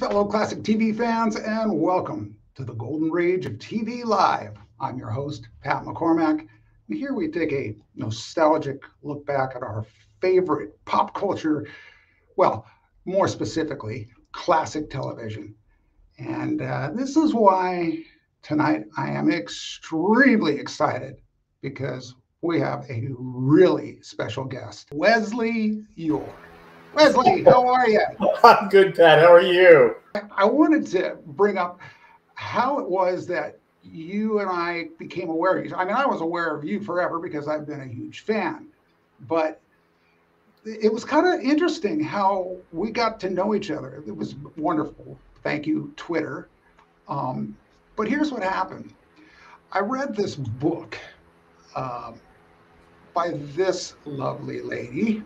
Hello, classic TV fans, and welcome to the Golden Age of TV Live. I'm your host, Pat McCormack. And here we take a nostalgic look back at our favorite pop culture, well, more specifically, classic television. And this is why tonight I am extremely excited because we have a really special guest, Wesley Eure. Wesley, how are you? I'm good, Pat. How are you? I wanted to bring up how it was that you and I became aware of each other. I mean, I was aware of you forever because I've been a huge fan, but it was kind of interesting how we got to know each other. It was wonderful. Thank you, Twitter. But here's what happened. I read this book by this lovely lady.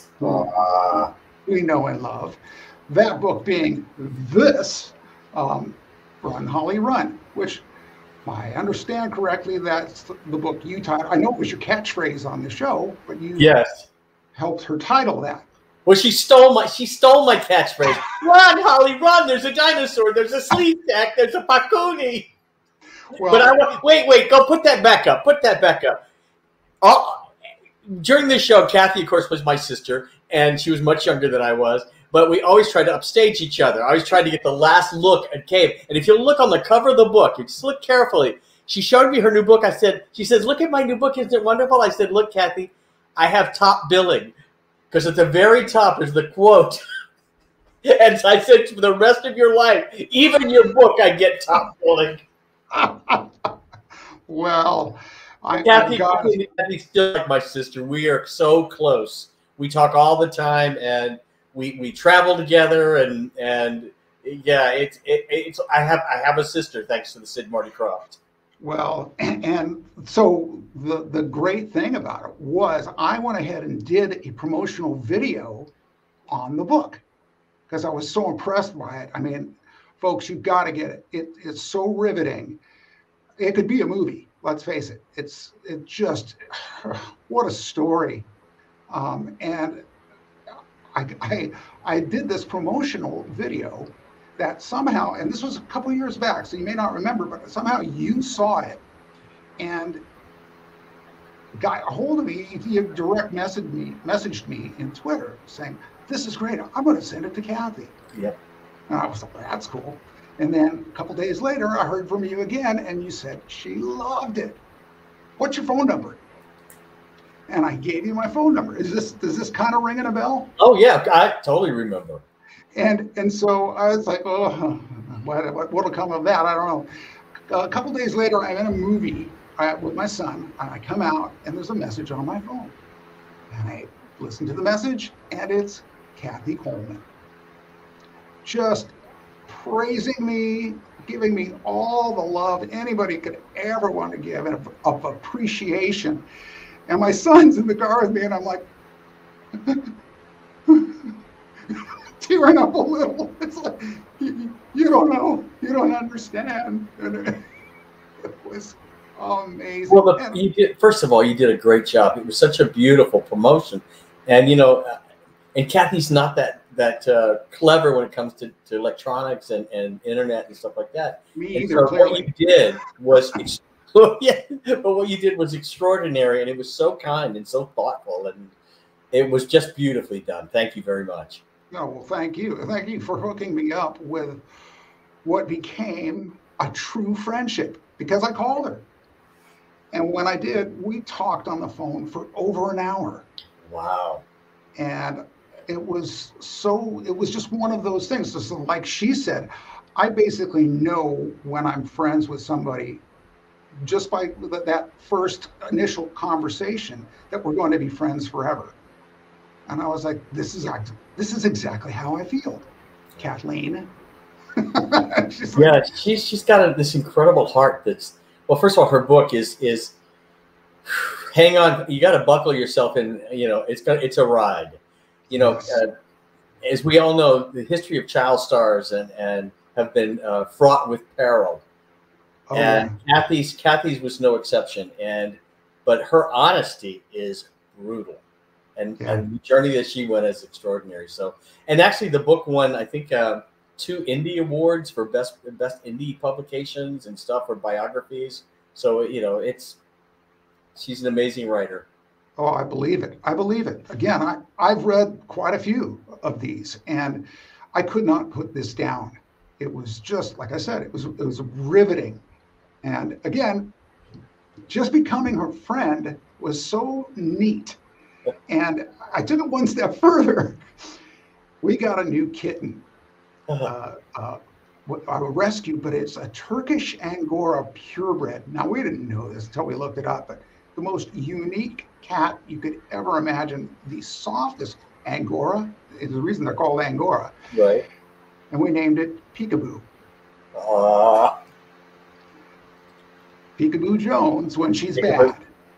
We know and love. That book being this, Run, Holly, Run, which, if I understand correctly, that's the book you titled. I know it was your catchphrase on the show, but you helped her title that. Well, she stole my catchphrase. Run, Holly, run! There's a dinosaur. There's a sleep deck. There's a pakuni. Well, but wait. Go put that back up. Put that back up. During this show, Kathy, of course, was my sister, and she was much younger than I was. But we always tried to upstage each other. I always tried to get the last look at Cave. And if you look on the cover of the book, you just look carefully. She showed me her new book. She says, look at my new book. Isn't it wonderful? I said, look, Kathy, I have top billing. Because at the very top is the quote. And I said, for the rest of your life, even your book, I get top billing. Well, Kathy's still like my sister. We are so close. We talk all the time, and we travel together, and yeah, it's I have a sister thanks to the Sid and Marty Krofft. Well, and so the great thing about it was I went ahead and did a promotional video on the book because I was so impressed by it. I mean, folks, you've got to get it. It's so riveting. It could be a movie. Let's face it. It just what a story. And I did this promotional video that somehow, and this was a couple of years back, so you may not remember, but somehow you saw it and got a hold of me. You direct messaged me in Twitter saying, "This is great. I'm going to send it to Kathy." Yeah. And I was like, "That's cool." And then a couple days later, I heard from you again, and you said she loved it. What's your phone number? And I gave you my phone number. Does this kind of ringing a bell? Oh yeah, I totally remember. And so I was like, oh, what'll come of that? I don't know. A couple days later, I'm in a movie with my son, and I come out, and there's a message on my phone. And I listen to the message, and it's Kathy Coleman. Just praising me, giving me all the love anybody could ever want to give, and of appreciation. And my son's in the car with me, and I'm like, tearing up a little. It's like, you don't know, you don't understand. And it was amazing. Well, first of all, you did a great job. It was such a beautiful promotion, and and Kathy's not that clever when it comes to electronics and internet and stuff like that. Me either. So what you did was. Yeah, but what you did was extraordinary, and it was so kind and so thoughtful, and it was just beautifully done. Thank you very much. No, well, thank you. Thank you for hooking me up with what became a true friendship because I called her. And when I did, we talked on the phone for over an hour. Wow. And it was just one of those things. Just like she said, I basically know when I'm friends with somebody just by that first initial conversation that we're going to be friends forever. And I was like, this is exactly how I feel, Kathleen. she's got this incredible heart. Well, first of all, her book is hang on. You got to buckle yourself in. It's a ride. Yes. As we all know, the history of child stars and have been fraught with peril. Oh, and yeah. Kathy's was no exception. But her honesty is brutal. And the journey that she went is extraordinary. So, and actually the book won, I think, 2 indie awards for best indie publications and stuff, or biographies. So she's an amazing writer. Oh, I believe it. I believe it. Again, I've read quite a few of these, and I could not put this down. It was just, like I said, it was riveting. And again, just becoming her friend was so neat. And I took it one step further. We got a new kitten, a rescue, but it's a Turkish Angora purebred. Now, we didn't know this until we looked it up, but the most unique cat you could ever imagine. The softest Angora is the reason they're called Angora. Right. And we named it Peekaboo. Peekaboo Jones when she's bad.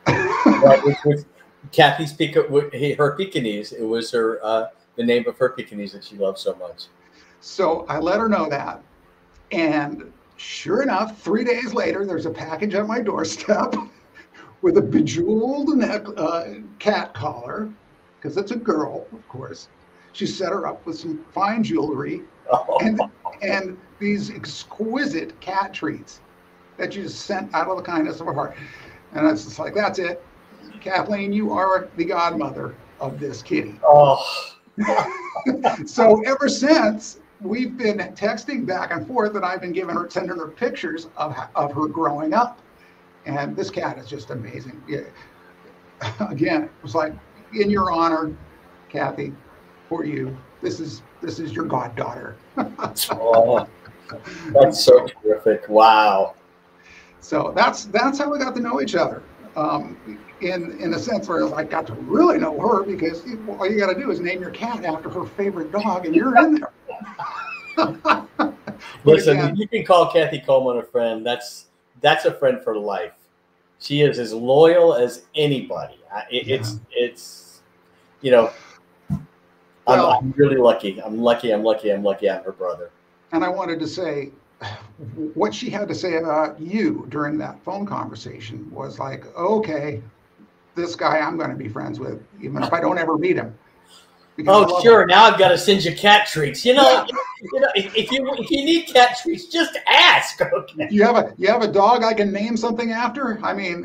Kathy's her Pekingese. It was her the name of her Pekingese that she loved so much. So I let her know that, and sure enough, 3 days later, there's a package at my doorstep with a bejeweled cat collar, because it's a girl, of course. She set her up with some fine jewelry and these exquisite cat treats that she just sent out of the kindness of her heart. And it's just like, that's it. Kathleen, you are the godmother of this kitty. Oh. So ever since, we've been texting back and forth, and I've been sending her pictures of her growing up. And this cat is just amazing. Yeah. Again, it was like, in your honor, Kathy, for you, this is your goddaughter. Oh, that's so terrific! Wow. So that's how we got to know each other. In a sense where I got to really know her, because all you got to do is name your cat after her favorite dog, and you're in there. Listen, again, you can call Kathy Coleman a friend. That's a friend for life. She is as loyal as anybody. It's I'm really lucky. I'm lucky. I'm her brother. And I wanted to say, what she had to say about you during that phone conversation was like, okay, this guy I'm going to be friends with, even if I don't ever meet him. Oh, sure. Now I've got to send you cat treats. If you need cat treats, just ask. Okay. You have a dog I can name something after? I mean,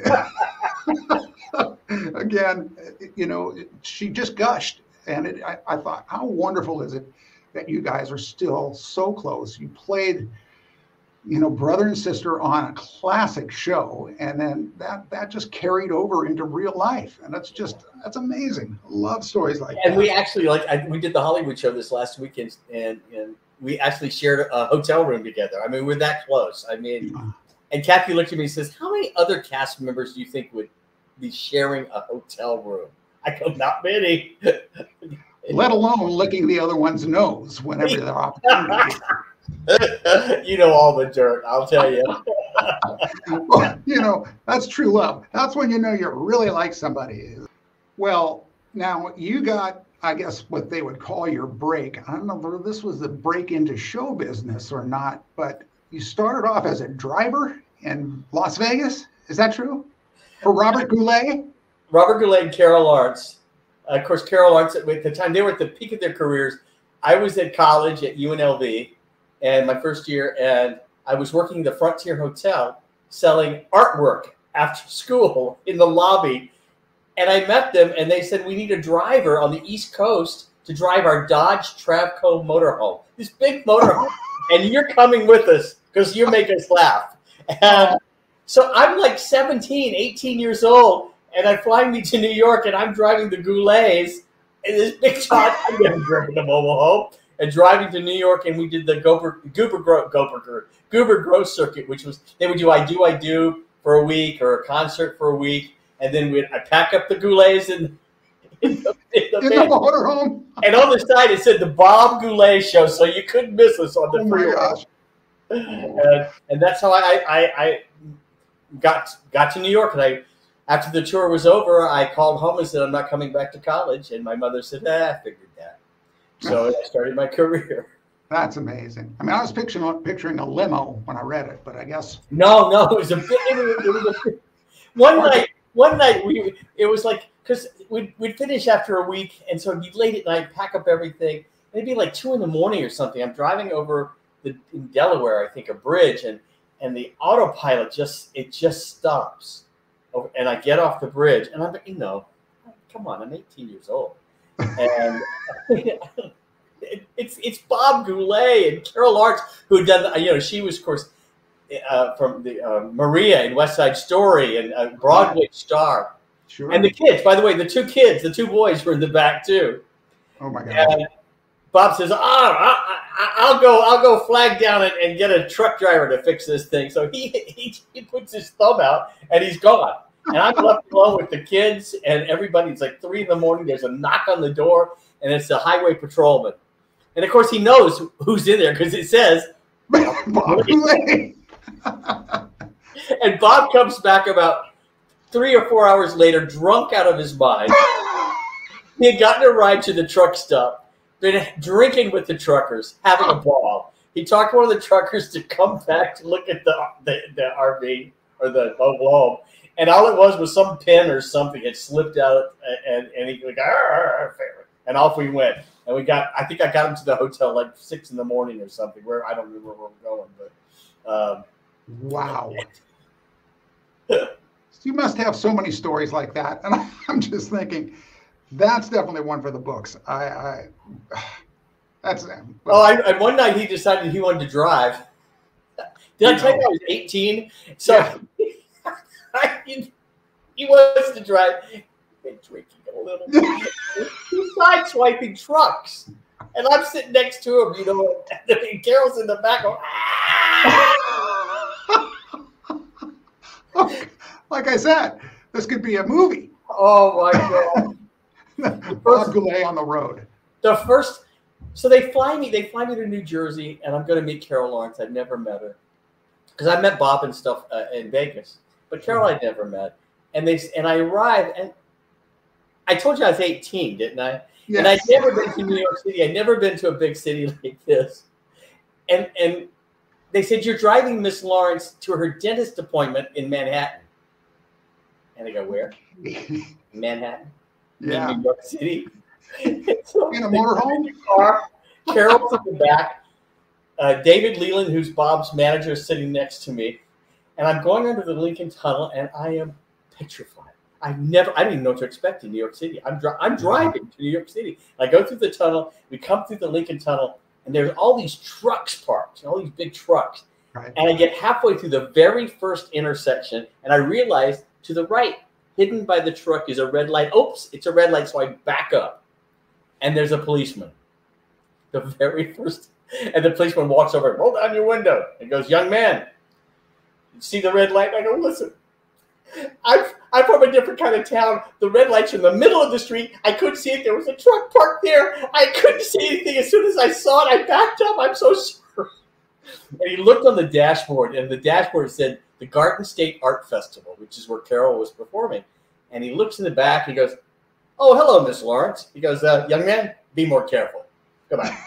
again, she just gushed, and I thought, how wonderful is it that you guys are still so close? You played, brother and sister on a classic show, and then that just carried over into real life, and that's amazing. I love stories like that. And we actually we did the Hollywood show this last weekend, and we actually shared a hotel room together. I mean, we're that close. I mean, and Kathy looked at me and says, "How many other cast members do you think would be sharing a hotel room?" I go, "Not many." Let alone licking the other one's nose whenever they're opportunity. You know all the dirt, I'll tell you. Well, that's true love. That's when you know you really like somebody. Well, now you got, I guess, what they would call your break. I don't know whether this was the break into show business or not, but you started off as a driver in Las Vegas. Is that true? For Robert Goulet? Robert Goulet and Carol Lawrence. Of course, Carol Lawrence, at the time, they were at the peak of their careers. I was at college at UNLV, and my first year, and I was working the Frontier Hotel selling artwork after school in the lobby. And I met them, and they said, we need a driver on the East Coast to drive our Dodge Travco motorhome, this big motorhome. And you're coming with us because you make us laugh. And so I'm like 17, 18 years old, and I fly me to New York, and I'm driving the Goulets in this big Dodge. I'm going to drive the mobile home and driving to New York, and we did the Goober Grove circuit, which was, they would do I Do for a week or a concert for a week. And then I pack up the Goulets in the motorhome. And on the side it said the Bob Goulet Show, so you couldn't miss us on the freeway. And that's how I got to New York. And after the tour was over, I called home and said, I'm not coming back to college. And my mother said, I figured that. So I started my career. That's amazing. I mean, I was picturing a limo when I read it, but I guess no, it was a bit. One night it was like, because we'd finish after a week, and so it'd be late at night, pack up everything, maybe like 2 in the morning or something. I'm driving over in Delaware, I think, a bridge, and the autopilot just stops. And I get off the bridge, and I'm, come on, I'm 18 years old. And it's Bob Goulet and Carol Lawrence, who had done, she was, of course, from the Maria in West Side Story and a Broadway star. Sure. And the kids, by the way, the two boys were in the back too. Oh my God. And Bob says, I'll go flag down and get a truck driver to fix this thing. So he puts his thumb out and he's gone. And I'm left alone with the kids and everybody. It's like 3 in the morning. There's a knock on the door and it's the highway patrolman. And of course he knows who's in there because it says Bob Goulet. And Bob comes back about 3 or 4 hours later, drunk out of his mind. He had gotten a ride to the truck stop, been drinking with the truckers, having a ball. He talked to one of the truckers to come back to look at the RV or the home. And all it was some pin or something had slipped out, and he like, and off we went. And I think I got him to the hotel like 6 in the morning or something, where I don't remember where we're going, but. Wow. You must have so many stories like that. And I'm just thinking, that's definitely one for the books. And one night he decided he wanted to drive. Did I tell you I was 18? So yeah. he wants to drive. Been drinking a little bit. He's sideswiping trucks. And I'm sitting next to him, and Carol's in the back going, like I said, this could be a movie. Oh my God. Bob Goulet on the road. So they fly me to New Jersey, and I'm going to meet Carol Lawrence. I've never met her because I met Bob and stuff in Vegas, but Carol I'd never met. And I arrived, and I told you I was 18, didn't I? Yes. And I'd never been to New York City. I'd never been to a big city like this. And they said, you're driving Miss Lawrence to her dentist appointment in Manhattan. And I go, where? Manhattan. Yeah. In New York City. So in a motorhome? Car. Carol's in the back. David Leland, who's Bob's manager, is sitting next to me. And I'm going under the Lincoln Tunnel, and I am petrified. I didn't even know what to expect in New York City. I'm driving to New York City. I go through the tunnel. We come through the Lincoln Tunnel, and there's all these trucks parked, all these big trucks. Right. And I get halfway through the very first intersection, and I realize to the right, hidden by the truck, is a red light. Oops, it's a red light, so I back up. And there's a policeman. The very first, and the policeman walks over, roll down your window, and goes, young man, you see the red light? And I go, listen, I'm from a different kind of town. The red light's in the middle of the street. I couldn't see it. There was a truck parked there. I couldn't see anything. As soon as I saw it, I backed up. I'm so sorry. And he looked on the dashboard, and the dashboard said the Garden State Art Festival, which is where Carol was performing. And he looks in the back. He goes, oh, hello, Miss Lawrence. He goes, young man, be more careful. Come on.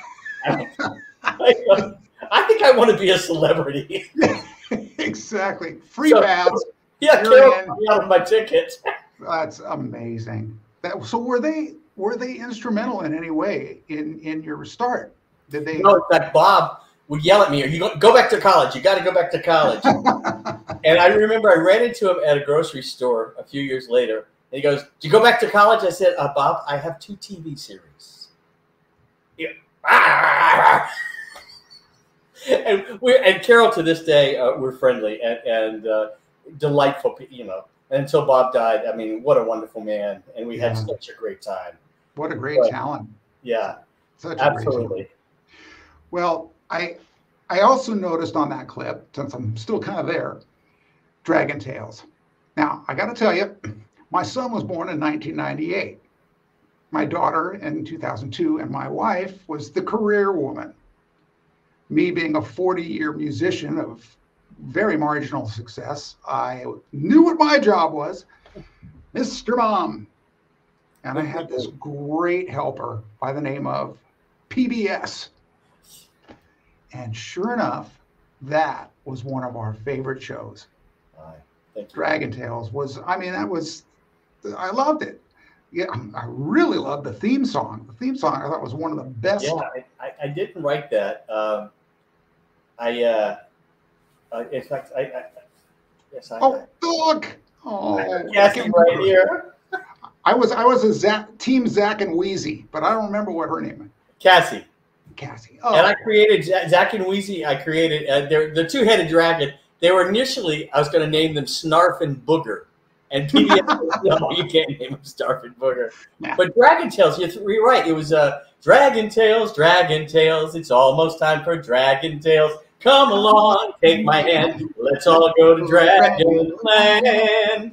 I think I want to be a celebrity. Exactly. Free pass. Yeah, Carol out of my ticket. That's amazing. So were they instrumental in any way in your start? Did they? No, in fact, Bob would yell at me, go back to college. You got to go back to college. And I remember I ran into him at a grocery store a few years later. And he goes, "Do you go back to college?" I said, "Bob, I have 2 TV series." Yeah. And Carol to this day we're friendly and delightful, until Bob died. I mean, what a wonderful man, and we had such a great time. What a great talent! Yeah, such absolutely. Well, I also noticed on that clip, since I'm still kind of there, Dragon Tales. Now I got to tell you, my son was born in 1998. My daughter in 2002, and my wife was the career woman. Me being a 40-year musician of very marginal success, I knew what my job was, Mr. Mom. And I had this great helper by the name of PBS. And sure enough, that was one of our favorite shows. Dragon Tales was, I loved it. Yeah, I really love the theme song. The theme song I thought was one of the best. Yeah, I didn't write that. In fact, yes, oh, look! Oh, Cassie right here. I was a team Zach and Wheezy, but I don't remember what her name is. Cassie. Oh. And I created Zach and Wheezy. I created the two-headed dragon. They were initially, I was going to name them Snarf and Booger. And PBS no, you can't name them Snarf and Booger. Nah. But Dragon Tales, you're right. It was Dragon Tales, Dragon Tales. It's almost time for Dragon Tales. Come along, take my hand. Let's all go to Dragon Land.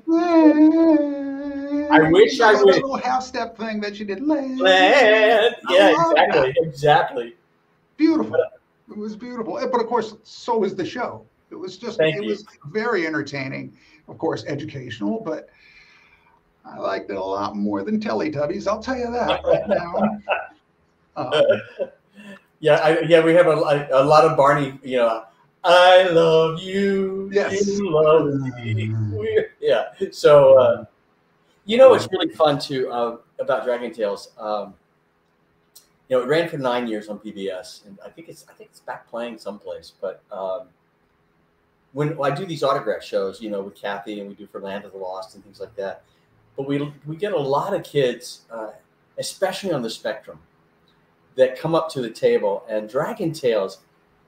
I wish I would. Little half-step thing that you did. Land. Yeah, exactly. Beautiful. It was beautiful. But of course, so was the show. It was just, it was very entertaining. Of course, educational, but I liked it a lot more than Teletubbies. I'll tell you that right now. Yeah, we have a lot of Barney. You know, I love you. Yes. You love me. Yeah. So, you know, what's really fun too about Dragon Tales. You know, it ran for 9 years on PBS, and I think it's back playing someplace. But when I do these autograph shows, you know, with Kathy, and we do for Land of the Lost and things like that, but we get a lot of kids, especially on the spectrum, that come up to the table, and Dragon Tales,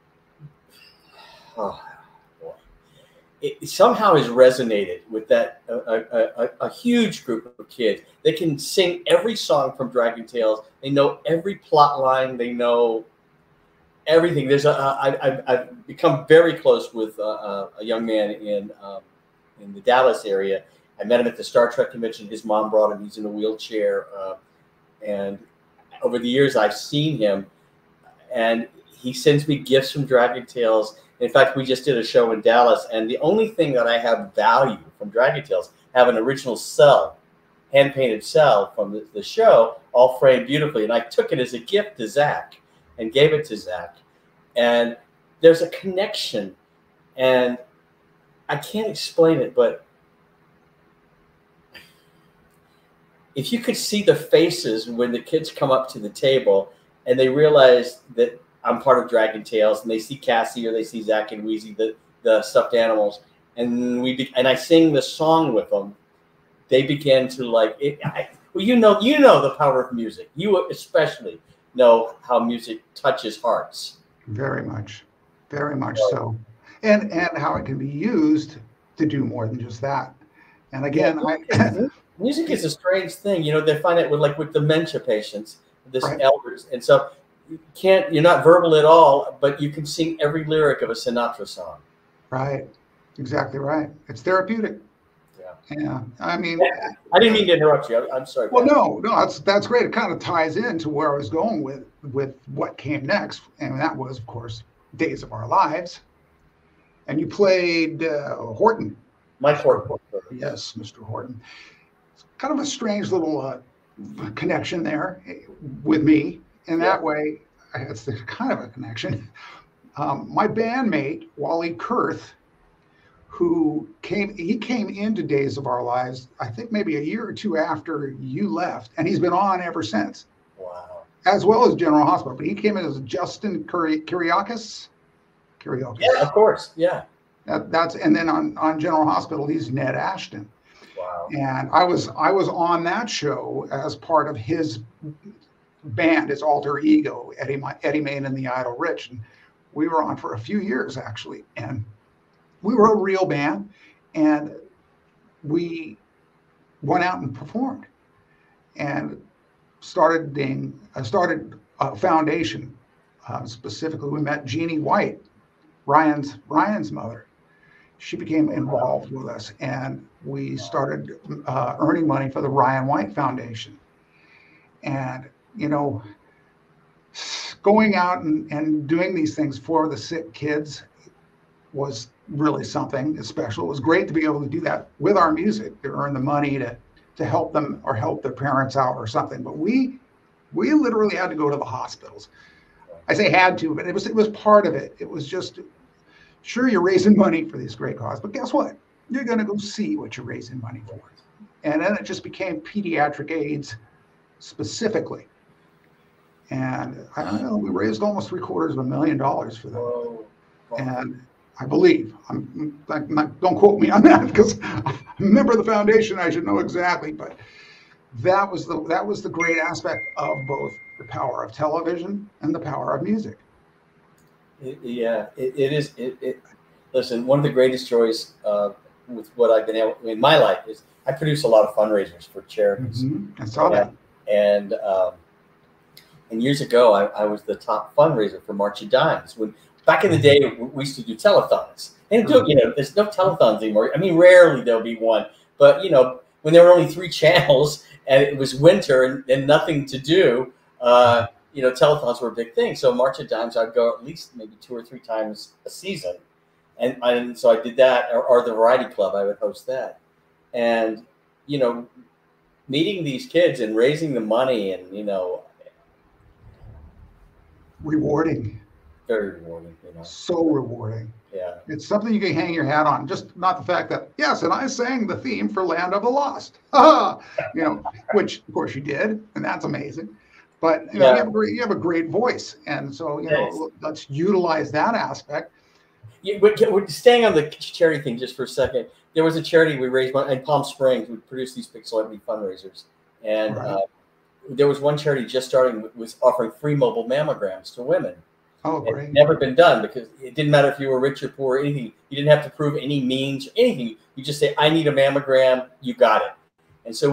oh boy, it somehow has resonated with that a huge group of kids. They can sing every song from Dragon Tales. They know every plot line. They know everything. There's I've become very close with a young man in the Dallas area. I met him at the Star Trek convention. His mom brought him. He's in a wheelchair, and over the years, I've seen him, and he sends me gifts from Dragon Tales. In fact, we just did a show in Dallas, and the only thing that I have value from Dragon Tales, have an original cell, hand-painted cell from the show, all framed beautifully, and I took it as a gift to Zach and gave it to Zach. And there's a connection, and I can't explain it, but if you could see the faces when the kids come up to the table and they realize that I'm part of Dragon Tales, and they see Cassie or they see Zach and Wheezy, the stuffed animals, and I sing the song with them, they begin to like it. Well, you know the power of music. You especially know how music touches hearts. Very much so, and how it can be used to do more than just that. And again, music is a strange thing. You know, they find it with dementia patients, right. Elders. And so you're not verbal at all, but you can sing every lyric of a Sinatra song. Right. Exactly right. It's therapeutic. Yeah. I mean, I didn't mean to interrupt you. I'm sorry. Well, no, that's great. It kind of ties into where I was going with what came next. And that was, of course, Days of Our Lives. And you played Horton. Mike Horton. Yes, Mr. Horton. Kind of a strange little connection there with me. In that way, it's kind of a connection. My bandmate, Wally Kurth, who came into Days of Our Lives, I think maybe a year or two after you left, and he's been on ever since. Wow. As well as General Hospital. But he came in as Justin Kyriakis. Yeah, of course. Yeah. And then on General Hospital, he's Ned Ashton. Wow. And I was on that show as part of his band, his alter ego, Eddie Main and the Idle Rich. And we were on for a few years, actually. And we were a real band, and we went out and performed and started a foundation. Specifically, we met Jeannie White, Ryan's mother. She became involved with us, and we started earning money for the Ryan White Foundation. And, you know, going out and doing these things for the sick kids was really something special. It was great to be able to do that with our music, to earn the money to help them or help their parents out or something. But we literally had to go to the hospitals. I say had to, but it was part of it. It was just, sure, you're raising money for this great cause, but guess what? You're going to go see what you're raising money for. And then it just became pediatric AIDS specifically. And I don't know, we raised almost $750,000 for them. Whoa. And I believe, don't quote me on that because I'm a member of the foundation, I should know exactly, but that was the great aspect of both the power of television and the power of music. It is. Listen, one of the greatest joys with what I've been able in my life is I produce a lot of fundraisers for charities. I saw that. And years ago, I was the top fundraiser for March of Dimes. When back in the day, we used to do telethons. And there's no telethons anymore. I mean, rarely there'll be one. But when there were only 3 channels and it was winter and nothing to do, telethons were a big thing. So March of Dimes, I'd go at least maybe 2 or 3 times a season. And so I did that, or the Variety Club, I would host that. And, meeting these kids and raising the money and, rewarding. Very rewarding, So rewarding. Yeah. It's something you can hang your hat on. Just not the fact that, yes, and I sang the theme for Land of the Lost. Which of course you did, and that's amazing. But you have a great voice. And so, let's utilize that aspect. We're staying on the charity thing just for a second. There was a charity we raised in Palm Springs. We produced these big celebrity fundraisers. And there was one charity just starting was offering free mobile mammograms to women. Oh, great. It's never been done because it didn't matter if you were rich or poor or anything. You didn't have to prove any means or anything. You just say, I need a mammogram. You got it. And so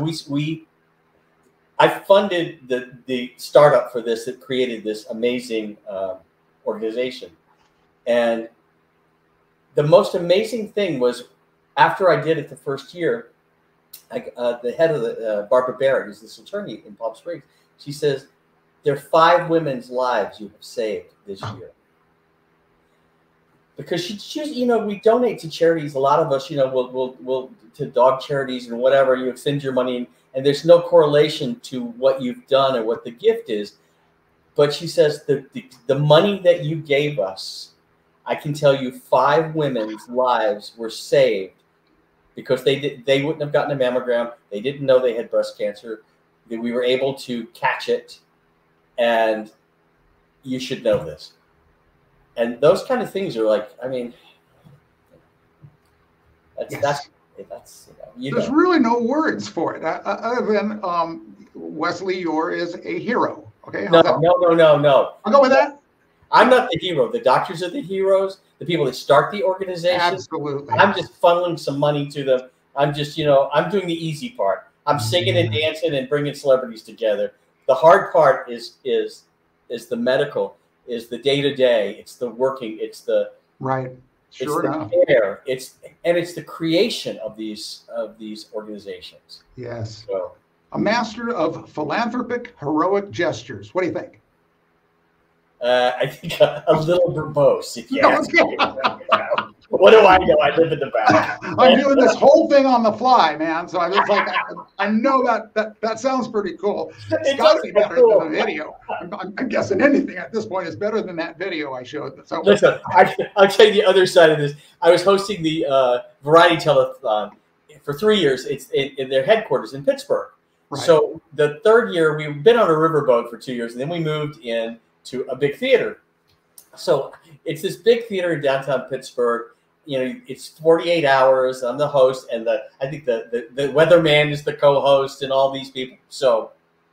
I funded the startup for this that created this amazing organization. And the most amazing thing was after I did it the first year, the head of the Barbara Barrett, who's this attorney in Palm Springs, she says, there are 5 women's lives you have saved this year. Because we donate to charities. A lot of us, we'll to dog charities and whatever. You send your money, and there's no correlation to what you've done or what the gift is. But she says the money that you gave us, I can tell you 5 women's lives were saved because they wouldn't have gotten a mammogram. They didn't know they had breast cancer. That we were able to catch it, and you should know this. And those kind of things are like, I mean, that's there's really no words for it other than Wesley Eure is a hero. Okay. No. I'll go with that. I'm not the hero. The doctors are the heroes. The people that start the organization. Absolutely. I'm just funneling some money to them. I'm just, I'm doing the easy part. I'm singing and dancing and bringing celebrities together. The hard part is the medical, is the day-to-day. It's the working. It's the right. Sure it's enough. The care. It's the creation of these organizations. Yes. So, a master of philanthropic heroic gestures. What do you think? I think a little verbose, if you ask me. What do I know? I live in the back. I'm doing this whole thing on the fly, man. So I was like, I know that sounds pretty cool. It's got to be better than the video. I'm guessing anything at this point is better than that video I showed. So listen, I'll tell you the other side of this. I was hosting the Variety Telethon for 3 years. It's in their headquarters in Pittsburgh. Right. So the 3rd year, we've been on a riverboat for 2 years, and then we moved in to a big theater. So it's this big theater in downtown Pittsburgh. It's 48 hours. I'm the host, and I think the weatherman is the co-host, and all these people. So,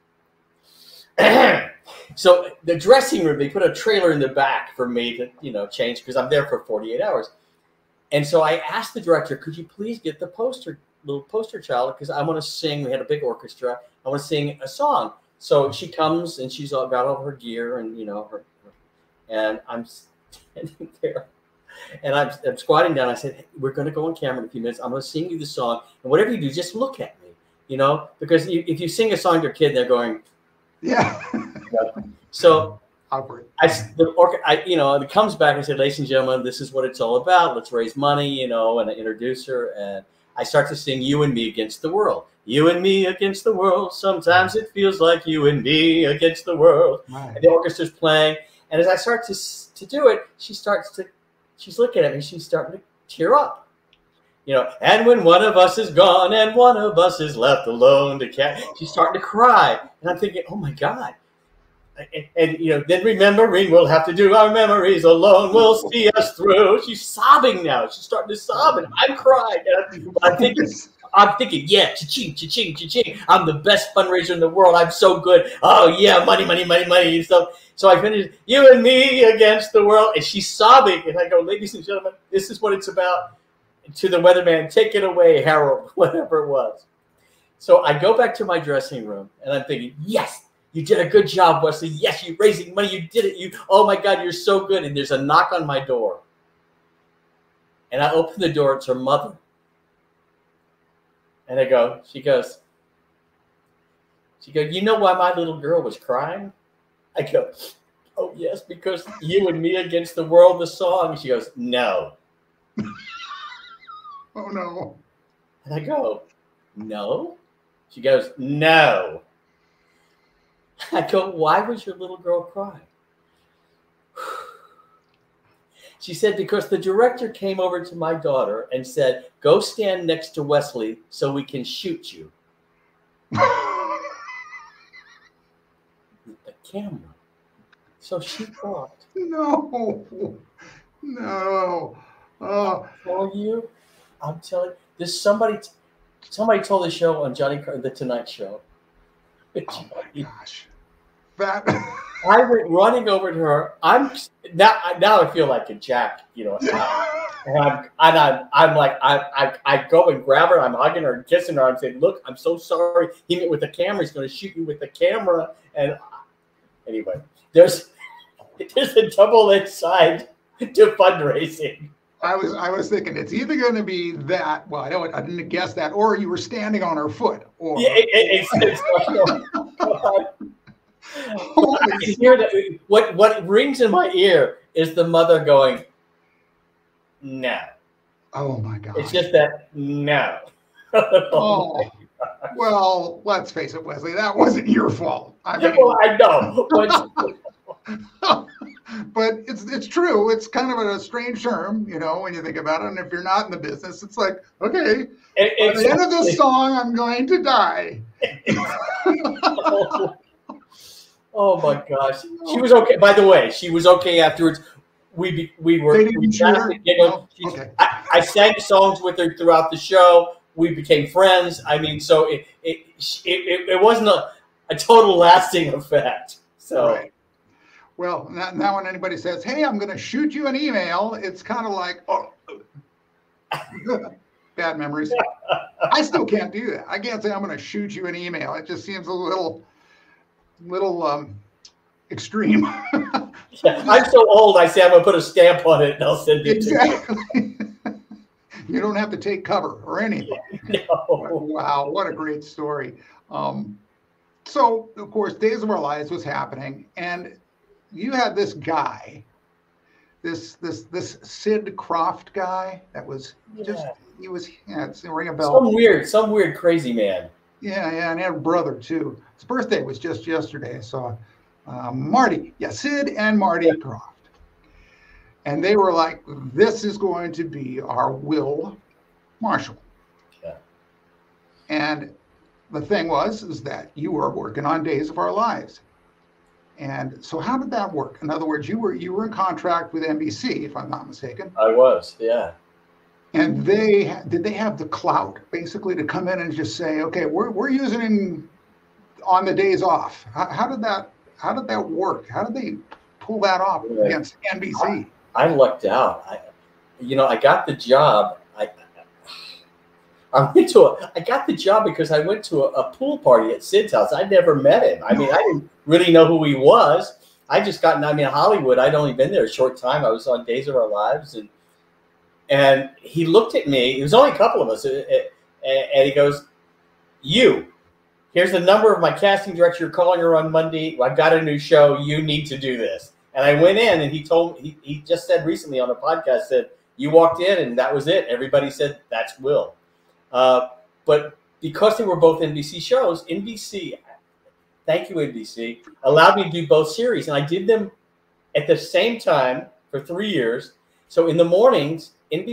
so the dressing room, they put a trailer in the back for me to change because I'm there for 48 hours. And so I asked the director, could you please get the little poster child, because I want to sing. We had a big orchestra. I want to sing a song. So she comes and she's got all her gear and and I'm standing there and I'm squatting down. I said, hey, we're going to go on camera in a few minutes. I'm going to sing you the song, and whatever you do, just look at me, because if you sing a song to a kid, they're going, yeah. So awkward. It comes back and said, ladies and gentlemen, this is what it's all about. Let's raise money, and I introduce her, and I start to sing You and Me Against the World. You and me against the world. Sometimes it feels like you and me against the world. Right. And the orchestra's playing. And as I start to do it, she's looking at me. She's starting to tear up. You know, and when one of us is gone and one of us is left alone to catch, she's starting to cry. And I'm thinking, oh my God. And you know, then remembering we'll have to do our memories alone will see us through. She's sobbing now. She's starting to sob, and I'm crying. And I'm thinking, yeah, cha-ching, cha-ching, cha-ching. I'm the best fundraiser in the world. I'm so good. Oh yeah, money, money, money, money. So I finished, you and me against the world, and she's sobbing. And I go, ladies and gentlemen, this is what it's about. To the weatherman, take it away, Harold, whatever it was. So I go back to my dressing room, and I'm thinking, yes. You did a good job, Wesley. Yes, you're raising money. You did it. Oh my God, you're so good. And there's a knock on my door. And I open the door. It's her mother. And she goes, you know why my little girl was crying? I go, oh yes, because you and me against the world, the song. She goes, no. Oh no. And I go, no. She goes, no. I go, why was your little girl crying? She said, because the director came over to my daughter and said, go stand next to Wesley so we can shoot you. With the camera. So she thought. No. I'm telling you, there's somebody told the show on the Tonight Show. Oh my gosh. I went running over to her. Now I feel like a jack, you know. And I'm like I go and grab her. I'm hugging her and kissing her. I'm saying, "Look, I'm so sorry. He went with the camera. He's going to shoot you with the camera." And anyway, there's a double-edged side to fundraising. I was thinking it's either going to be that. Well, I didn't guess that, or you were standing on her foot. Or yeah, it's I can hear that. What rings in my ear is the mother going, "No." Oh my God! It's just that no. Oh, well, let's face it, Wesley. That wasn't your fault. I know. But it's true. It's kind of a strange term, you know, when you think about it. And if you're not in the business, it's like, okay, at the end of this song, I'm going to die. Oh my gosh, she was okay. By the way, she was okay afterwards. We were. Okay. I sang songs with her throughout the show. We became friends. I mean, so it wasn't a total lasting effect. So. Right. Well, now when anybody says, "Hey, I'm going to shoot you an email," it's kind of like, oh, bad memories. I still can't do that. I can't say I'm going to shoot you an email. It just seems a little extreme. Yeah, I'm so old. I say I'm going to put a stamp on it and I'll send it to you. You don't have to take cover or anything. No. Wow, what a great story. So, of course, Days of Our Lives was happening, and you had this guy, this Sid Krofft guy that was it's ring a bell. Some weird crazy man. Yeah, and he had a brother too. His birthday was just yesterday. I saw Sid and Marty Krofft. And they were like, this is going to be our Will Marshall. Yeah. And the thing is that you were working on Days of Our Lives. And so how did that work? In other words, you were in contract with NBC, if I'm not mistaken. I was, yeah. And did they have the clout basically to come in and just say, okay, we're using him on the days off? How did that work? How did they pull that off against NBC? I lucked out. I got the job. I got the job because I went to a pool party at Sid's house. I never met him. I mean, I didn't really know who he was. I just Hollywood. I'd only been there a short time. I was on Days of Our Lives, and he looked at me. It was only a couple of us, and he goes, here's the number of my casting director. You're calling her on Monday. I've got a new show. You need to do this. And I went in, and he just said recently on a podcast, said, you walked in, and that was it. Everybody said, that's Will. But because they were both NBC shows, NBC, thank you, NBC, allowed me to do both series. And I did them at the same time for 3 years. So in the mornings,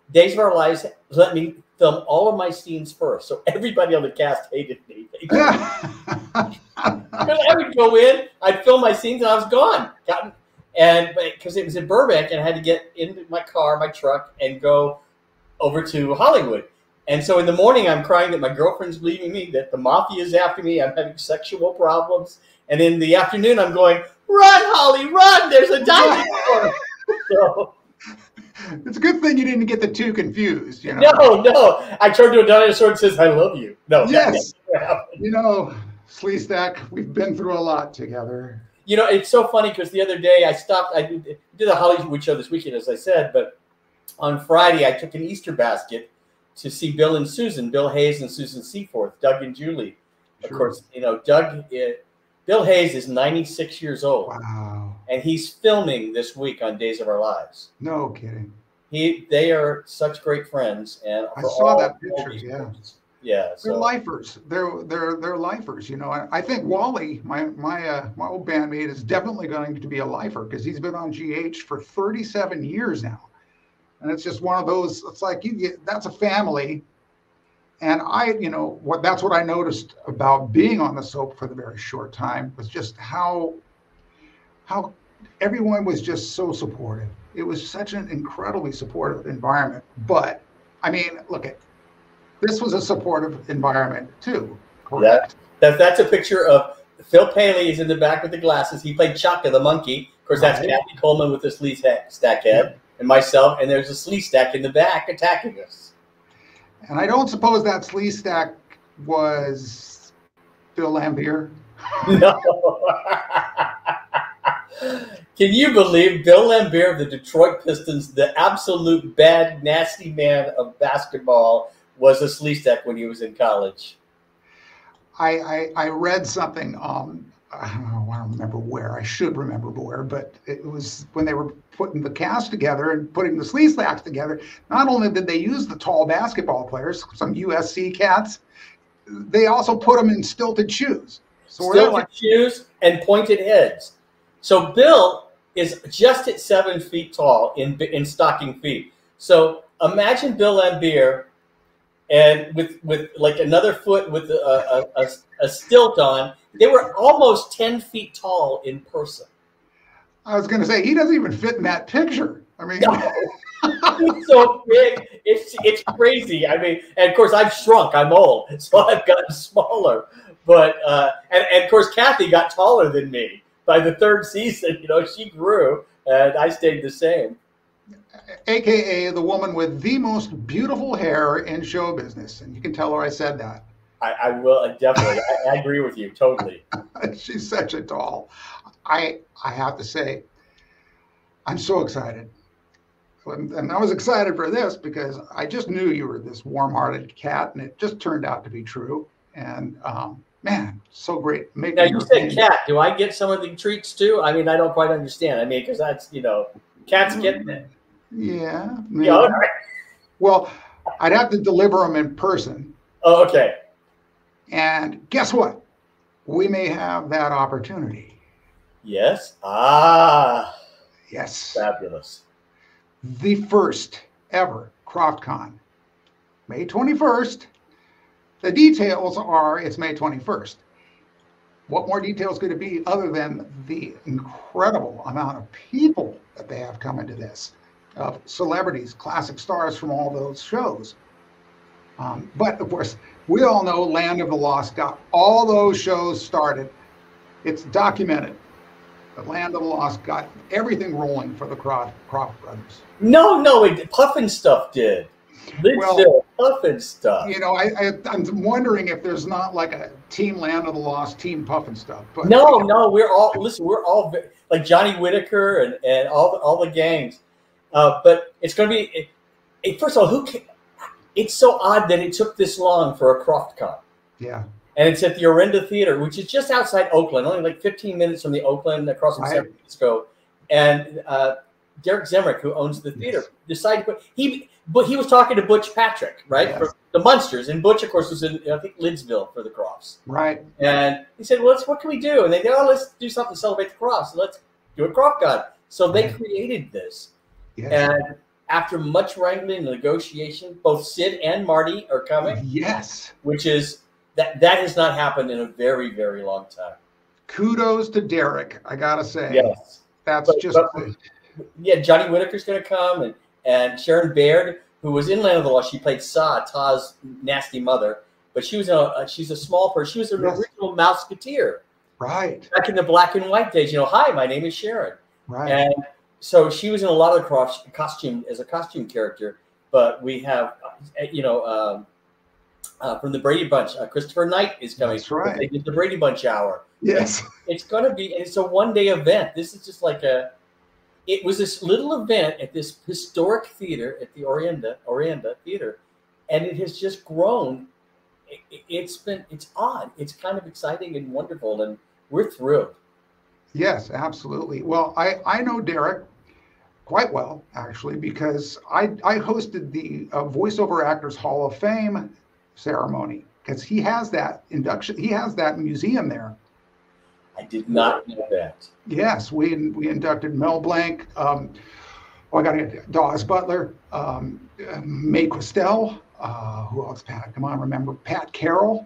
Days of Our Lives let me film all of my scenes first, so everybody on the cast hated me. Because I would go in, I'd film my scenes, and I was gone. And because it was in Burbank, and I had to get into my car, my truck, and go over to Hollywood. And so in the morning, I'm crying that my girlfriend's leaving me, that the mafia is after me, I'm having sexual problems. And in the afternoon, I'm going, run, Holly, run! There's a dinosaur! So, it's a good thing you didn't get the two confused. You know? No. I turned to a dinosaur and says, I love you. No. Yes. You know, Sleestack, we've been through a lot together. You know, it's so funny because the other day I stopped. I did a Hollywood show this weekend, as I said, but on Friday I took an Easter basket to see Bill and Susan, Bill Hayes and Susan Seaforth, Doug and Julie. Sure. Of course, you know, Bill Hayes is 96 years old. Wow. And he's filming this week on Days of Our Lives. No kidding. They are such great friends, and I saw that picture. Yeah. Yeah, so. They're lifers. They're lifers. You know, I think Wally, my old bandmate, is definitely going to be a lifer because he's been on GH for 37 years now, and it's just one of those. It's like that's a family, and that's what I noticed about being on the soap for the very short time was just how everyone was just so supportive. It was such an incredibly supportive environment. But I mean, look at. This was a supportive environment too. Correct. That's a picture of Phil Paley is in the back with the glasses. He played Chaka the monkey. Of course, that's Kathy Coleman with the Sleestack head, and myself. And there's a Sleestack in the back attacking us. And I don't suppose that Sleestack was Bill Lambier. No. Can you believe Bill Lambier of the Detroit Pistons, the absolute bad, nasty man of basketball, was a Sleestack when he was in college? I read something, I don't remember where, I should remember where, but it was when they were putting the cast together and putting the Sleestacks together, not only did they use the tall basketball players, some USC cats, they also put them in stilted shoes. So stilted shoes and pointed heads. So Bill is just at 7 feet tall in stocking feet. So imagine Bill Lambier and with like another foot with a stilt on. They were almost 10 feet tall in person. I was going to say, he doesn't even fit in that picture. I mean, he's so big. It's crazy. I mean, and of course I've shrunk. I'm old, so I've gotten smaller. But and of course Kathy got taller than me. By the third season, you know, she grew and I stayed the same. AKA the woman with the most beautiful hair in show business. And you can tell her I said that. I will definitely. I agree with you totally. She's such a doll. I have to say, I'm so excited. And I was excited for this because I just knew you were this warm-hearted cat, and it just turned out to be true. And man, so great. Now, you said cat. Do I get some of the treats too? I mean, I don't quite understand. I mean, because that's, you know, cats get it. Yeah. Yeah, all right. Well, I'd have to deliver them in person. Oh, okay. And guess what? We may have that opportunity. Yes. Ah. Yes. Fabulous. The first ever Krofft Kon, May 21st. The details are it's May 21st. What more details could it be other than the incredible amount of people that they have coming to this, of celebrities, classic stars from all those shows. But of course, we all know Land of the Lost got all those shows started. It's documented. The Land of the Lost got everything rolling for the Krofft brothers. No, Puffin Stuff did. Puffin Stuff. You know, I'm wondering if there's not like a Team Land of the Lost, Team Puffin Stuff. But no, we're all like Johnny Whitaker and all the gangs. But it's going to be, first of all, it's so odd that it took this long for a Krofft Kon. Yeah. And it's at the Orinda Theater, which is just outside Oakland, only like 15 minutes from the Oakland, across from San Francisco. And Derek Zemrick, who owns the theater, decided to but he was talking to Butch Patrick, right? Yes. For the Munsters. And Butch, of course, was in, I think, Lidsville for the Kroffts. Right. And he said, well, what can we do? And they said, let's do something to celebrate the Kroffts. So let's do a Krofft Kon. So they created this. Yes. And after much wrangling and negotiation, both Sid and Marty are coming. Yes. Which is, that has not happened in a very, very long time. Kudos to Derek, I got to say. Yes. That's yeah, Johnny Whitaker's going to come, and Sharon Baird, who was in Land of the Lost. She played Ta's nasty mother, but she's a small person. She was an original Mouseketeer. Right. Back in the black and white days, hi, my name is Sharon. Right. And so she was in a lot of the Krofft costume as a costume character. But we have, from the Brady Bunch, Christopher Knight is coming. That's right. They did the Brady Bunch hour. Yes. It's going to be, it's a one-day event. This is just like it was this little event at this historic theater at the Orinda Theater, and it has just grown. It's odd. It's kind of exciting and wonderful, and we're thrilled. Yes, absolutely. Well, I know Derek quite well, actually, because I hosted the Voiceover Actors Hall of Fame ceremony, because he has that induction. He has that museum there. I did not know that. Yes, we inducted Mel Blanc. I got to get Dawes Butler, Mae Questel. Who else? Pat, come on, remember Pat Carroll.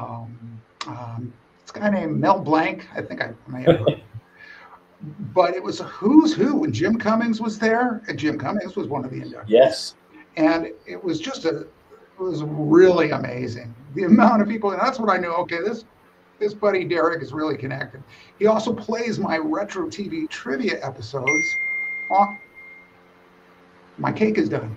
This guy named Mel Blanc. I think I may have heard. But it was a who's who, and Jim Cummings was there, and Jim Cummings was one of the inductees. Yes. And it was just it was really amazing, the amount of people, and that's what I knew. Okay, this buddy Derek is really connected. He also plays my retro TV trivia episodes. My cake is done.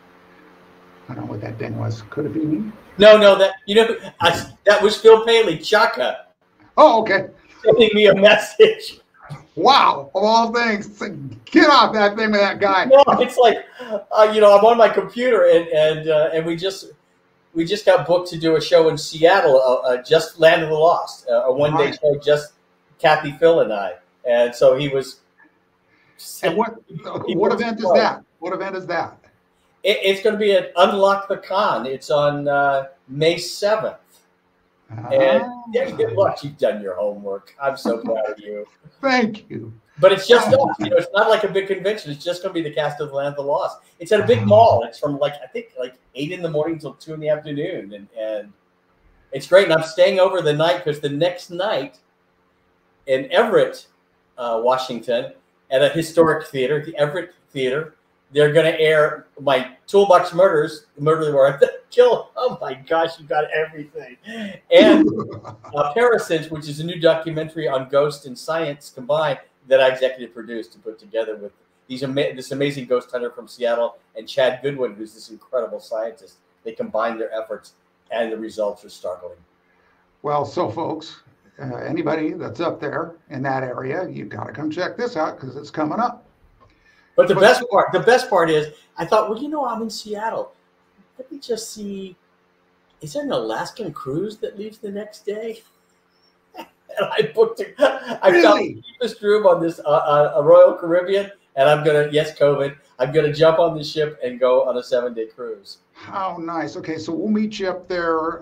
I don't know what that thing was. Could it be me? No, that was Phil Paley, Chaka. Oh, okay. Sending me a message. Wow, of all things, get off that thing with that guy. No, it's like, I'm on my computer, and we just got booked to do a show in Seattle, just Land of the Lost, a one-day show, just Kathy, Phil, and I. And so he was. And what event is that? What event is that? It's going to be at Unlock the Con. It's on May 7th. And look, you've done your homework. I'm so proud of you. Thank you. But it's just us. It's not like a big convention. It's just going to be the cast of Land of the Lost. It's at a big mall. It's from I think 8 in the morning till 2 in the afternoon, and it's great. And I'm staying over the night because the next night in Everett, Washington, at a historic theater, the Everett Theater, they're going to air my Toolbox Murders, Murder Kill. Oh my gosh, you got everything. And Parasites, which is a new documentary on ghost and science combined that I executive produced and put together with this amazing ghost hunter from Seattle and Chad Goodwin, who's this incredible scientist. They combined their efforts, and the results are startling. Well, so folks, anybody that's up there in that area, you've got to come check this out because it's coming up. But the best part is, I thought, I'm in Seattle. Let me just see, is there an Alaskan cruise that leaves the next day? And I booked it. I found the cheapest room on this a Royal Caribbean, and I'm going to, COVID, I'm going to jump on the ship and go on a 7-day cruise. How nice. Okay, so we'll meet you up there,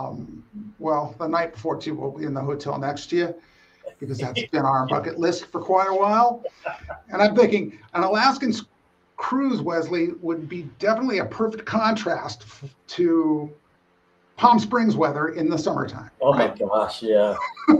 the night before, too. We'll be in the hotel next to you, because that's been our bucket list for quite a while. And I'm thinking an Alaskan cruise, Wesley, would be definitely a perfect contrast to Palm Springs weather in the summertime. Oh my gosh, yeah.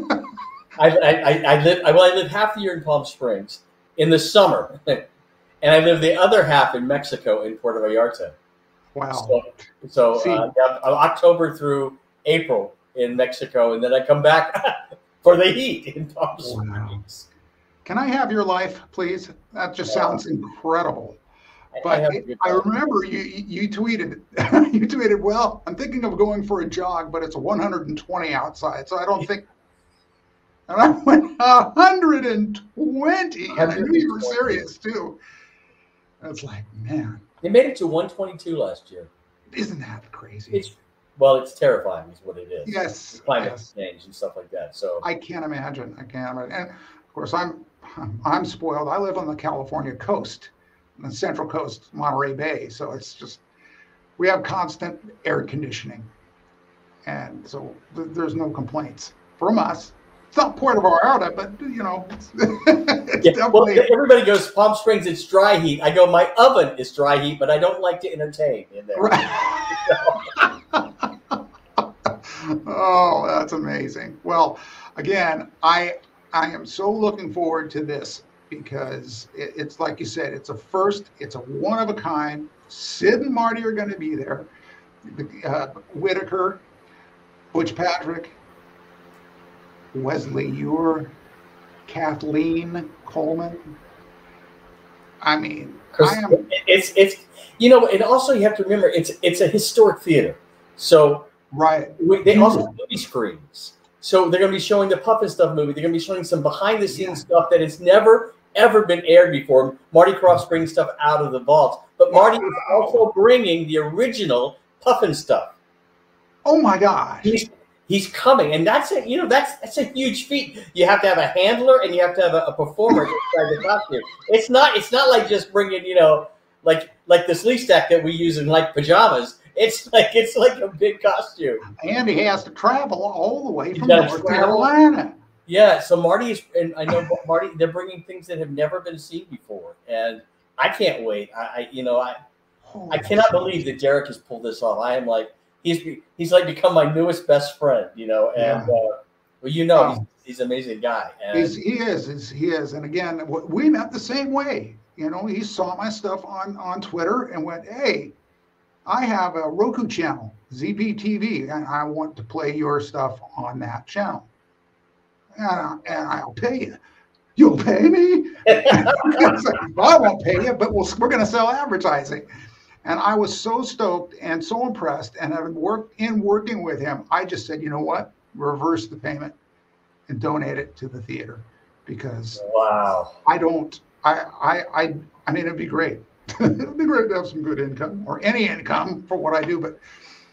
I live half the year in Palm Springs in the summer, and I live the other half in Mexico in Puerto Vallarta. Wow. So October through April in Mexico, and then I come back for the heat in Palm Springs. Can I have your life, please? That just sounds incredible. But I remember you tweeted, well, I'm thinking of going for a jog, but it's 120 outside, so I don't think. And I went 120, and I knew you were serious too. It's like, man. They made it to 122 last year. Isn't that crazy? It's terrifying is what it is. Yes. Climate change and stuff like that. So I can't imagine. And of course, I'm spoiled. I live on the California coast, the Central Coast, Monterey Bay. So it's just, we have constant air conditioning. And so there's no complaints from us. It's not Puerto Vallarta, but you know, it's yeah. definitely. Well, everybody goes Palm Springs. It's dry heat. I go, my oven is dry heat, but I don't like to entertain in there. Right. Oh, that's amazing. Well, again, I am so looking forward to this because it's like you said, it's a first, it's a one of a kind. Sid and Marty are going to be there. Whitaker, Butch Patrick, Wesley Eure, Kathleen Coleman. I mean, it's you know, and also you have to remember it's a historic theater, so right. They also have movie screens, so they're going to be showing the Puff and Stuff movie. They're going to be showing some behind the scenes stuff that has never ever been aired before. Marty Krofft brings stuff out of the vault, but Marty is also bringing the original Puff and Stuff. Oh my gosh. He's coming, and that's it. You know, that's a huge feat. You have to have a handler, and you have to have a performer inside the costume. It's not like just bringing, you know, like the sleeve stack that we use in like pajamas. It's like a big costume. And he has to travel all the way from North Carolina. Yeah, so Marty is, and I know Marty. They're bringing things that have never been seen before, and I can't wait. I cannot believe that Derek has pulled this off. I am like. He's like become my newest best friend, you know, and well, you know, he's an amazing guy. And he is, and again, we met the same way. You know, he saw my stuff on Twitter and went, "Hey, I have a Roku channel, ZPTV, and I want to play your stuff on that channel, and I'll pay you." You'll pay me? Well, I won't pay you, but we're going to sell advertising. And I was so stoked and so impressed, and having working with him, I just said, you know what, reverse the payment and donate it to the theater, because I mean, it'd be great. It'd be great to have some good income, or any income for what I do, but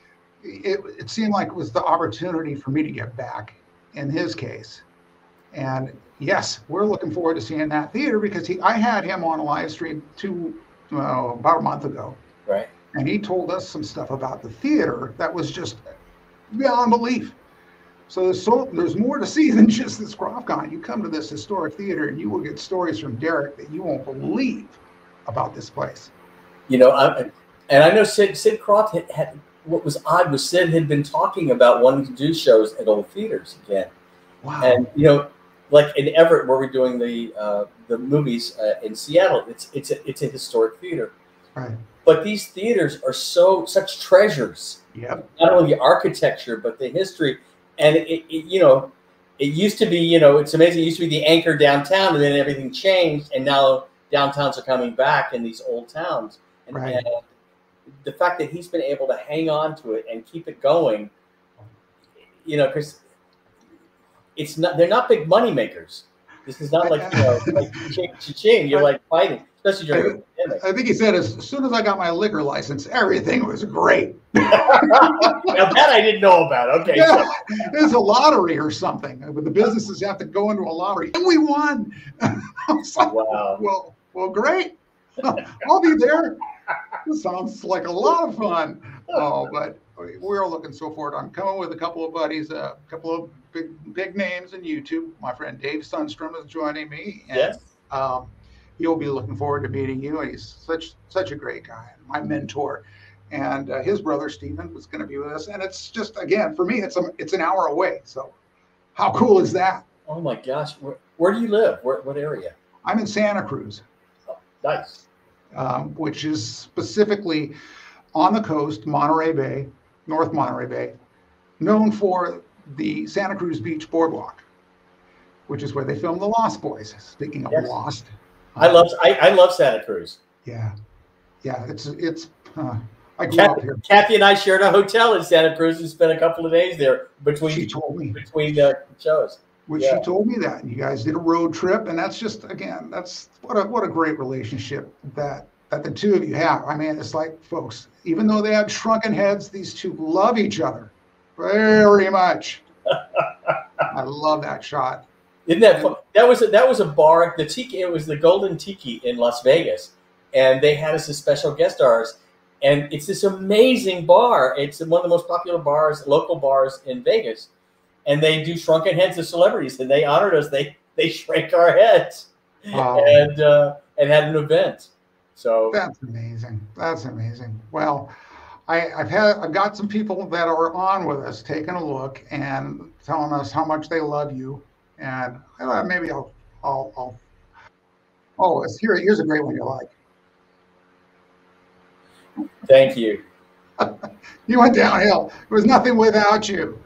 it seemed like it was the opportunity for me to get back in his case. And yes, we're looking forward to seeing that theater, because I had him on a live stream about a month ago. Right. And he told us some stuff about the theater that was just beyond belief. So there's more to see than just this Krofft Kon. You come to this historic theater and you will get stories from Derek that you won't believe about this place. You know, I know Sid Krofft had what was odd was Sid had been talking about wanting to do shows at old theaters again. Wow. And you know, like in Everett, where we're doing the movies in Seattle, it's a historic theater. Right. But these theaters are such treasures. Yep. Not only the architecture, but the history. And it you know, it used to be, you know, it's amazing. It used to be the anchor downtown, and then everything changed, and now downtowns are coming back in these old towns. And, right. And the fact that he's been able to hang on to it and keep it going, you know, because they're not big money makers. This is not like, you know, like cha-ching, you're like fighting. Especially during the pandemic. I think he said as soon as I got my liquor license, everything was great. Now that I didn't know about. Okay. Yeah, there's a lottery or something. But the businesses have to go into a lottery. And we won. I was like, wow. Well, great. I'll be there. This sounds like a lot of fun. Oh, but we're looking so forward. I'm coming with a couple of buddies, a couple of big names in YouTube. My friend Dave Sundstrom is joining me. And, yes. He'll be looking forward to meeting you. He's such a great guy, my mentor, and his brother Stephen was going to be with us. And it's just, again, for me, it's an hour away. So, how cool is that? Oh my gosh, where do you live? What area? I'm in Santa Cruz. Oh, nice. Which is specifically on the coast, Monterey Bay, North Monterey Bay, known for the Santa Cruz Beach Boardwalk, which is where they filmed The Lost Boys. Speaking of Lost. I love Santa Cruz. Yeah, it's. I grew up here. Kathy and I shared a hotel in Santa Cruz and spent a couple of days there between. She told me between shows. Which she told me that, and you guys did a road trip, and that's just, again, that's what a great relationship that the two of you have. I mean, it's like, folks, even though they have shrunken heads, these two love each other very much. I love that shot. Isn't that fun? That was a bar, the Tiki. It was the Golden Tiki in Las Vegas, and they had us as special guest stars. And it's this amazing bar. It's one of the most popular bars, local bars in Vegas. and they do shrunken heads of celebrities, and they honored us. They shrank our heads, Wow. and had an event. So that's amazing. That's amazing. Well, I've got some people that are on with us taking a look and telling us how much they love you, and maybe I'll oh, here's a great one you like. Thank you. You went downhill. It was nothing without you.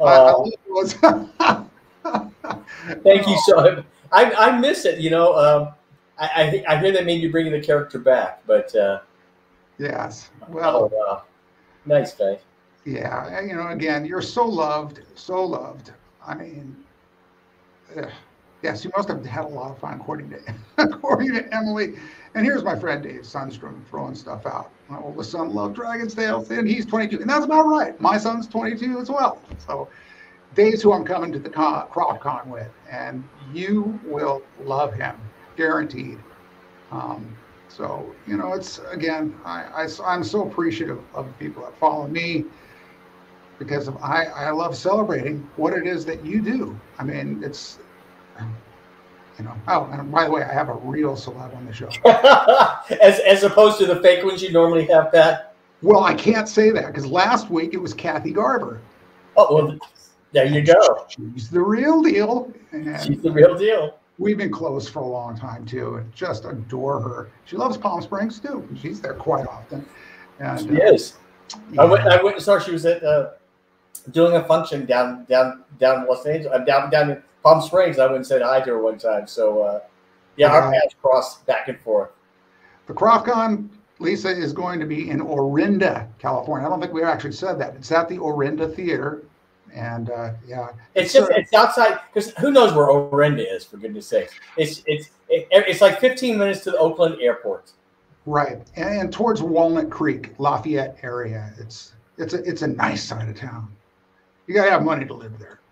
Thank you so. I miss it. You know, I hear they may be bringing the character back, but yes. Well, oh, wow. Nice guy. Yeah, you know, again, you're so loved, so loved. I mean, yes, you must have had a lot of fun, according to Emily. And here's my friend Dave Sundstrom throwing stuff out. My oldest son loved Dragon's Tale, and he's 22, and that's about right. My son's 22 as well. So Dave's who I'm coming to the Krofft Kon with, and you will love him, guaranteed. So, you know, it's, again, I'm so appreciative of the people that follow me, because I love celebrating what it is that you do. I mean, it's, you know, oh, and by the way, I have a real celeb on the show. as opposed to the fake ones you normally have, Pat? Well, I can't say that, because last week it was Kathy Garver. Oh, well, there you go. She's the real deal. She's the real deal. We've been close for a long time, too, and just adore her. She loves Palm Springs, too. She's there quite often. And, she is. Yeah. I went and saw her. She was at doing a function down Los Angeles, down in Palm Springs. I went and said hi to her one time. So, yeah, our paths crossed back and forth. The Krofft Kon, Lisa, is going to be in Orinda, California. I don't think we actually said that. It's at the Orinda Theater. And yeah, it's outside, because who knows where Orinda is, for goodness sakes. It's like 15 minutes to the Oakland airport. Right, and towards Walnut Creek, Lafayette area. It's a nice side of town. You gotta have money to live there.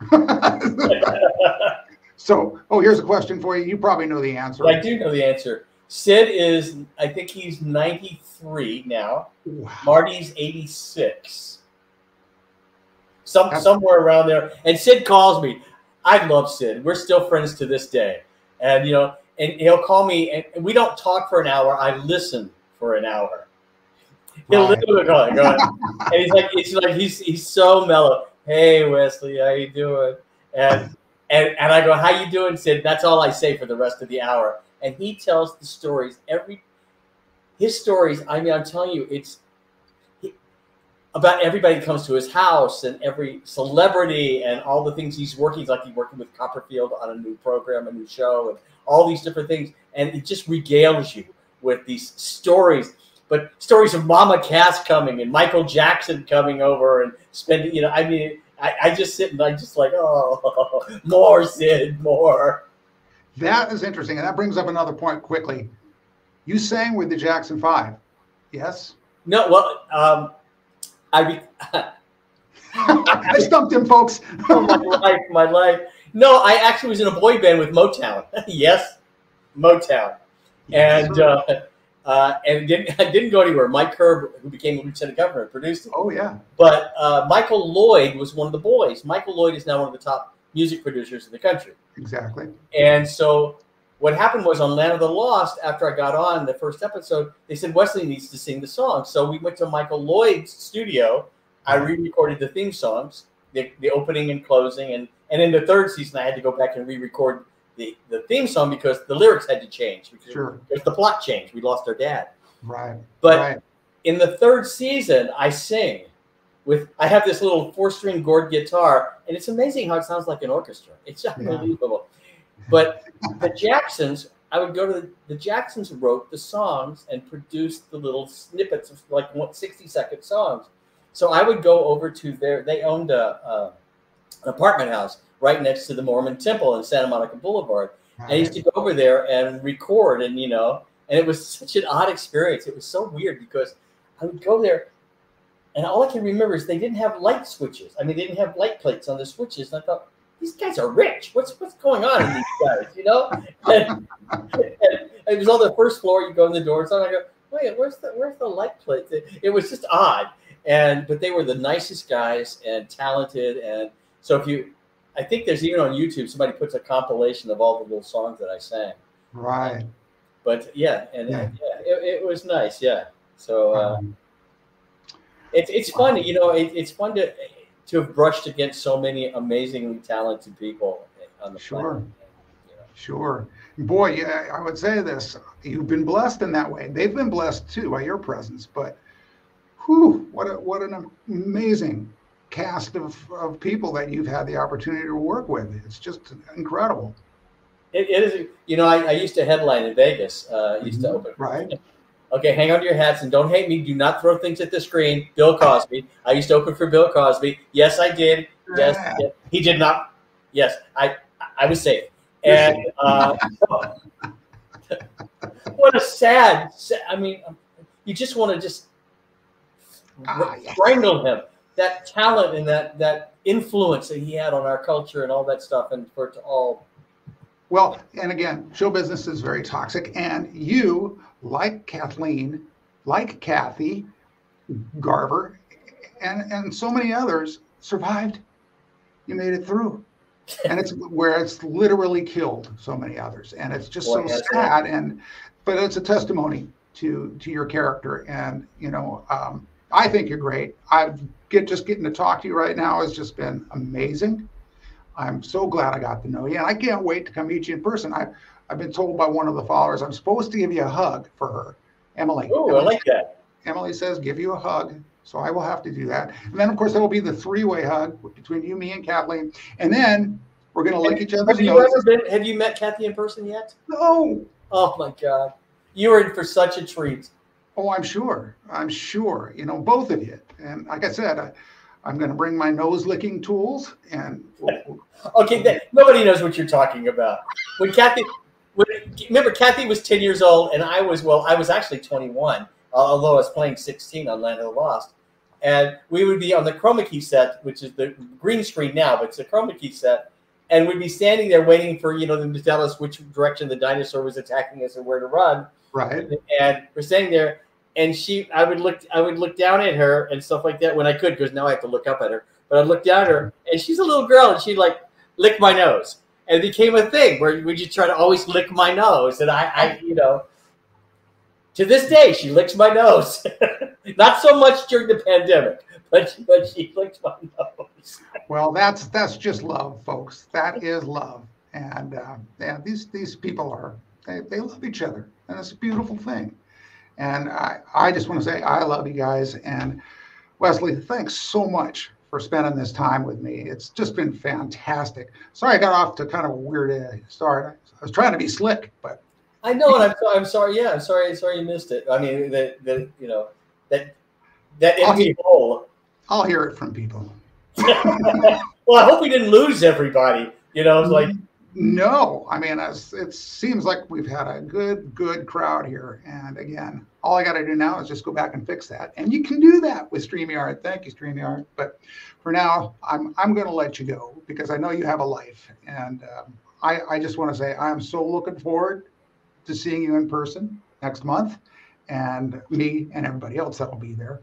So, here's a question for you. You probably know the answer. I do know the answer. Sid is, I think he's 93 now. Wow. Marty's 86. Somewhere around there. And Sid calls me. I love Sid. We're still friends to this day. And, you know, and he'll call me, and we don't talk for an hour. I listen for an hour. He'll literally call me, and he's so mellow. Hey, Wesley, how you doing? And I go, how you doing, Sid? That's all I say for the rest of the hour. And he tells the stories. His stories, I mean, I'm telling you, it's about everybody that comes to his house, and every celebrity, and all the things he's working. Like he's working with Copperfield on a new program, a new show, and all these different things. And it just regales you with these stories. But stories of Mama Cass coming and Michael Jackson coming over and spending, you know, I mean, I just sit and I'm just like, oh, more Sid, more. That is interesting. And that brings up another point quickly. You sang with the Jackson 5, yes? No, well, I stumped him, folks. my life. No, I actually was in a boy band with Motown. Yes, Motown. And it didn't go anywhere. Mike Herb, who became the lieutenant governor, produced it. Oh, yeah. But Michael Lloyd was one of the boys. Michael Lloyd is now one of the top music producers in the country. Exactly. And so what happened was on Land of the Lost, after I got on the first episode, they said Wesley needs to sing the song. So we went to Michael Lloyd's studio. I re-recorded the theme songs, the opening and closing. And in the third season, I had to go back and re-record the theme song because the lyrics had to change. Because the plot changed. We lost our dad. Right. But in the third season, I sing. I have this little 4-string gourd guitar, and it's amazing how it sounds like an orchestra. It's unbelievable. Yeah. But the Jacksons, I would go to the Jacksons wrote the songs and produced the little snippets of like 60-second songs. So I would go over to they owned an apartment house right next to the Mormon Temple in Santa Monica Boulevard. And I used to go over there and record, and it was such an odd experience. It was so weird because I would go there, and all I can remember is they didn't have light switches. I mean, they didn't have light plates on the switches. And I thought, these guys are rich. What's going on in these guys, And it was on the first floor. You go in the door, and I go, wait, where's the light plate? It was just odd. But they were the nicest guys and talented. And so I think there's even on YouTube, somebody puts a compilation of all the little songs that I sang. Right. But yeah, and it was nice. Yeah. So it's fun, you know. It's fun to have brushed against so many amazingly talented people on the planet. Sure. Sure. Boy, yeah, I would say this. You've been blessed in that way. They've been blessed too by your presence. But whew, what an amazing cast of people that you've had the opportunity to work with. It's just incredible. It is. You know, I used to headline in Vegas. Used to open. Right. Okay, hang on to your hats and don't hate me. Do not throw things at the screen. Bill Cosby. I used to open for Bill Cosby. Yes, I did. Yes, yes. He did not. Yes, I was safe. And what a sad. I mean, you just want to strangle him. That talent and that influence that he had on our culture and all that stuff, and for it to all. Well, and again, show business is very toxic, and you, like Kathleen, like Kathy Garver, and so many others, survived. You made it through. And it's where it's literally killed so many others, and it's just so sad. But it's a testimony to your character, and you know, I think you're great. Just getting to talk to you right now has just been amazing. I'm so glad I got to know you, and I can't wait to come meet you in person. I've been told by one of the followers I'm supposed to give you a hug for her, Emily. Oh, I like that. Emily says give you a hug. So I will have to do that. And then, of course, there will be the three-way hug between you, me, and Kathleen. And then we're going to lick each other's noses. Have you met Kathy in person yet? No. Oh, my God. You are in for such a treat. Oh, I'm sure. I'm sure. You know, both of you. And like I said, I'm going to bring my nose-licking tools. And okay, nobody knows what you're talking about. Remember, Kathy was 10 years old, and I was actually 21, although I was playing 16 on Land of the Lost. And we would be on the chroma key set, which is the green screen now, but it's a chroma key set. And we'd be standing there waiting for, you know, them to tell us which direction the dinosaur was attacking us and where to run. Right. And we're standing there, and I would look down at her and stuff like that when I could, because now I have to look up at her. But I'd look down at her, and she's a little girl, and she'd like lick my nose. And it became a thing where we just try to always lick my nose. And I you know, to this day, she licks my nose. Not so much during the pandemic, but she licked my nose. Well, that's just love, folks. That is love. And these people they love each other, and it's a beautiful thing. And I just want to say I love you guys. And Wesley, thanks so much for spending this time with me. It's just been fantastic. Sorry I got off to kind of a weird start. I was trying to be slick, but I know, and I'm sorry. Yeah, I'm sorry you missed it. I mean, that empty hole. I'll hear it from people. Well, I hope we didn't lose everybody. You know, it's like. No, I mean, it seems like we've had a good crowd here. And again, all I got to do now is just go back and fix that. And you can do that with StreamYard. Thank you, StreamYard. But for now, I'm going to let you go because I know you have a life. And I just want to say I'm so looking forward to seeing you in person next month, and me and everybody else that will be there.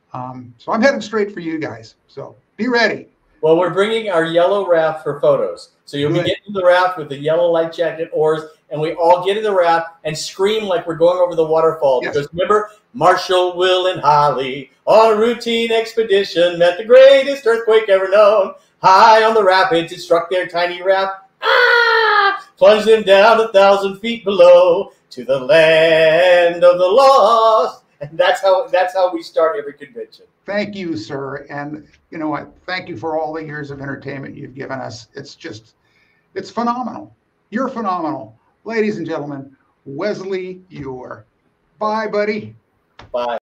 So I'm heading straight for you guys. So be ready. Well, we're bringing our yellow raft for photos. So you'll be getting in the raft with the yellow life jacket oars, and we all get in the raft and scream like we're going over the waterfall. Yes. Because remember, Marshall, Will, and Holly on a routine expedition met the greatest earthquake ever known. High on the rapids, it struck their tiny raft. Plunged them down 1,000 feet below to the land of the lost. And that's how we start every convention. Thank you, sir. And you know what? Thank you for all the years of entertainment you've given us. It's phenomenal. You're phenomenal. Ladies and gentlemen, Wesley Eure. Bye, buddy. Bye.